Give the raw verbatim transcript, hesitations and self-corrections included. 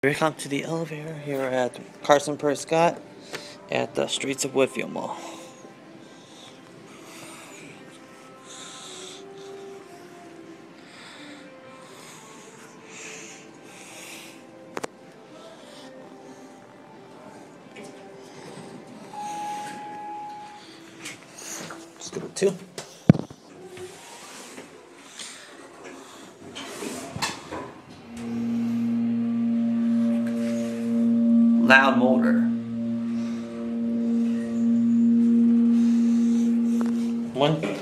Welcome to the elevator here at Carson Prescott at the Streets of Woodfield Mall. Let's go to two. Loud motor. One.